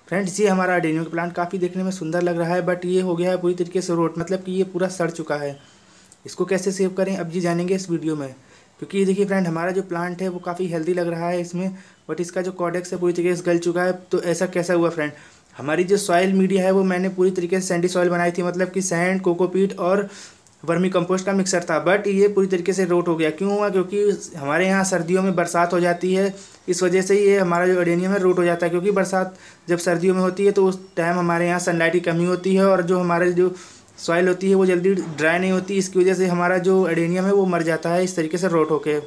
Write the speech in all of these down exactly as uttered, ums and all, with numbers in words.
Friends, ये हमारा adenium का प्लांट काफ़ी देखने में सुंदर लग रहा है, बट ये हो गया है पूरी तरीके से रोट, मतलब कि ये पूरा सड़ चुका है। इसको कैसे सेव करें अब जी जानेंगे इस वीडियो में। क्योंकि ये देखिए फ्रेंड, हमारा जो प्लांट है वो काफ़ी हेल्दी लग रहा है इसमें, बट इसका जो कॉडेक्स है पूरी तरीके से गल चुका है। तो ऐसा कैसा हुआ फ्रेंड? हमारी जो सॉइल मीडिया है वो मैंने पूरी तरीके से सैंडी सॉइल बनाई थी, मतलब कि सैंड, कोकोपीट और वर्मी कंपोस्ट का मिक्सर था, बट ये पूरी तरीके से रोट हो गया। क्यों हुआ? क्योंकि हमारे यहाँ सर्दियों में बरसात हो जाती है, इस वजह से ये हमारा जो अडेनियम है रोट हो जाता है। क्योंकि बरसात जब सर्दियों में होती है तो उस टाइम हमारे यहाँ सनलाइट की कमी होती है और जो हमारे जो सॉइल होती है वो जल्दी ड्राई नहीं होती, इसकी वजह से हमारा जो अडेनियम है वो मर जाता है इस तरीके से रोट होके।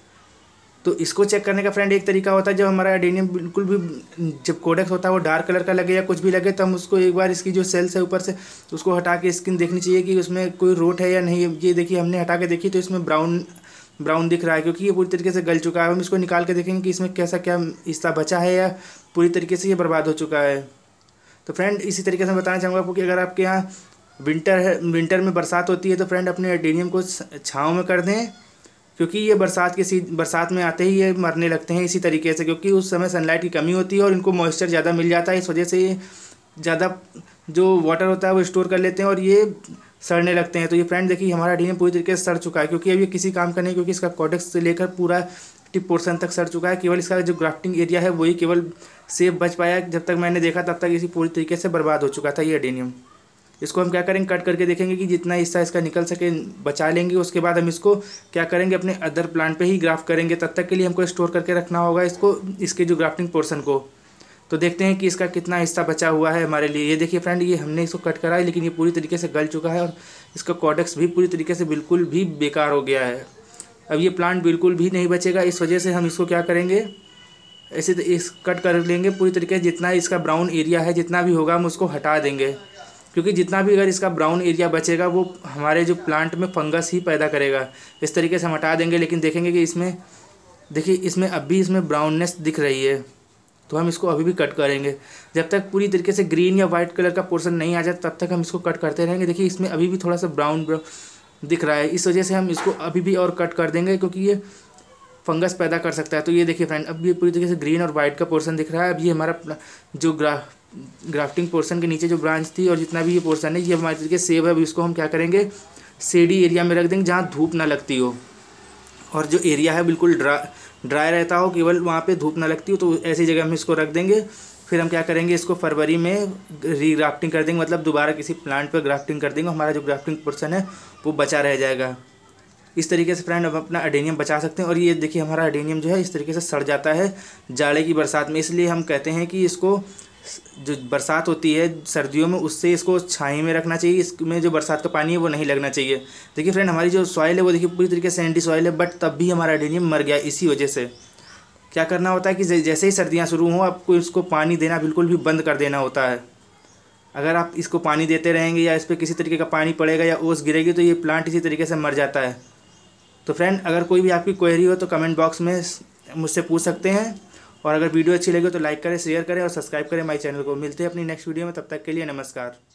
तो इसको चेक करने का फ्रेंड एक तरीका होता है, जब हमारा एडेनियम बिल्कुल भी, जब कोडेक्स होता है वो डार्क कलर का लगे या कुछ भी लगे, तो हम उसको एक बार इसकी जो सेल्स है ऊपर से उसको हटा के स्किन देखनी चाहिए कि उसमें कोई रोट है या नहीं। ये देखिए हमने हटा के देखी तो इसमें ब्राउन ब्राउन दिख रहा है, क्योंकि ये पूरी तरीके से गल चुका है। हम इसको निकाल के देखेंगे कि इसमें कैसा क्या हिस्सा बचा है या पूरी तरीके से ये बर्बाद हो चुका है। तो फ्रेंड, इसी तरीके से मैं बताना चाहूँगा आपको कि अगर आपके यहाँ विंटर है, विंटर में बरसात होती है, तो फ्रेंड अपने एडेनियम को छाँव में कर दें, क्योंकि ये बरसात के सी बरसात में आते ही ये मरने लगते हैं इसी तरीके से, क्योंकि उस समय सनलाइट की कमी होती है और इनको मॉइस्चर ज़्यादा मिल जाता है। इस वजह से ये ज़्यादा जो वाटर होता है वो स्टोर कर लेते हैं और ये सड़ने लगते हैं। तो ये फ्रेंड देखिए हमारा एडेनियम पूरी तरीके से सड़ चुका है, क्योंकि अब ये किसी काम का नहीं, क्योंकि इसका कॉडेक्स से लेकर पूरा टिप पोर्शन तक सड़ चुका है। केवल इसका जो ग्राफ्टिंग एरिया है वही केवल सेफ बच पाया। जब तक मैंने देखा तब तक इसी पूरी तरीके से बर्बाद हो चुका था ये एडेनियम। इसको हम क्या करेंगे, कट करके देखेंगे कि जितना हिस्सा इसका निकल सके बचा लेंगे। उसके बाद हम इसको क्या करेंगे, अपने अदर प्लांट पे ही ग्राफ्ट करेंगे। तब तक के लिए हमको स्टोर करके रखना होगा इसको, इसके जो ग्राफ्टिंग पोर्शन को। तो देखते हैं कि इसका कितना हिस्सा बचा हुआ है हमारे लिए। ये देखिए फ्रेंड, ये हमने इसको कट करा है, लेकिन ये पूरी तरीके से गल चुका है और इसका कॉडेक्स भी पूरी तरीके से बिल्कुल भी बेकार हो गया है। अब ये प्लांट बिल्कुल भी नहीं बचेगा। इस वजह से हम इसको क्या करेंगे, ऐसे इस कट कर लेंगे पूरी तरीके से। जितना इसका ब्राउन एरिया है जितना भी होगा हम उसको हटा देंगे, क्योंकि जितना भी अगर इसका ब्राउन एरिया बचेगा वो हमारे जो प्लांट में फंगस ही पैदा करेगा। इस तरीके से हम हटा देंगे, लेकिन देखेंगे कि इसमें देखिए इसमें अब भी इसमें ब्राउननेस दिख रही है, तो हम इसको अभी भी कट करेंगे। जब तक पूरी तरीके से ग्रीन या वाइट कलर का पोर्शन नहीं आ जाता तब तक हम इसको कट करते रहेंगे। देखिए इसमें अभी भी थोड़ा सा ब्राउन दिख रहा है, इस वजह से हम इसको अभी भी और कट कर देंगे, क्योंकि ये फंगस पैदा कर सकता है। तो ये देखिए फ्रेंड, अब ये पूरी तरीके से ग्रीन और वाइट का पोर्शन दिख रहा है। अब ये हमारा जो ग्रा ग्राफ्टिंग पोर्शन के नीचे जो ब्रांच थी और जितना भी ये पोर्शन है ये हमारे तरीके से सेव है। अब इसको हम क्या करेंगे, शेडी एरिया में रख देंगे जहाँ धूप ना लगती हो और जो एरिया है बिल्कुल ड्रा ड्राई रहता हो, केवल वहाँ पे धूप ना लगती हो। तो ऐसी जगह हम इसको रख देंगे। फिर हम क्या करेंगे, इसको फरवरी में री ग्राफ्टिंग कर देंगे, मतलब दोबारा किसी प्लांट पर ग्राफ्टिंग कर देंगे। हमारा जो ग्राफ्टिंग पोर्शन है वो बचा रह जाएगा। इस तरीके से फ्रेंड हम अपना एडेनियम बचा सकते हैं। और ये देखिए हमारा एडेनियम जो है इस तरीके से सड़ जाता है जाड़े की बरसात में। इसलिए हम कहते हैं कि इसको जो बरसात होती है सर्दियों में उससे इसको छाई में रखना चाहिए। इसमें जो बरसात का पानी है वो नहीं लगना चाहिए। देखिए फ्रेंड, हमारी जो सॉइल है वो देखिए पूरी तरीके से सैंडी सॉइल है, बट तब भी हमारा एडेनियम मर गया। इसी वजह से क्या करना होता है कि जैसे ही सर्दियाँ शुरू हों आपको इसको पानी देना बिल्कुल भी बंद कर देना होता है। अगर आप इसको पानी देते रहेंगे या इस पर किसी तरीके का पानी पड़ेगा या ओस गिरेगी तो ये प्लांट इसी तरीके से मर जाता है। तो फ्रेंड, अगर कोई भी आपकी क्वेरी हो तो कमेंट बॉक्स में मुझसे पूछ सकते हैं। और अगर वीडियो अच्छी लगे तो लाइक करें, शेयर करें और सब्सक्राइब करें हमारे चैनल को। मिलते हैं अपनी नेक्स्ट वीडियो में, तब तक के लिए नमस्कार।